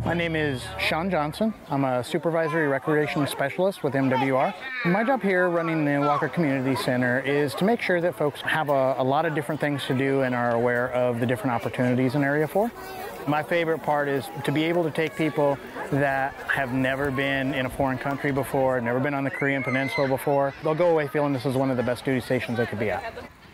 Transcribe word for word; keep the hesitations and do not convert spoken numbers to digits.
My name is Shawn Johnson. I'm a supervisory recreation specialist with M W R. My job here running the Walker Community Center is to make sure that folks have a, a lot of different things to do and are aware of the different opportunities in Area four. My favorite part is to be able to take people that have never been in a foreign country before, never been on the Korean Peninsula before. They'll go away feeling this is one of the best duty stations they could be at.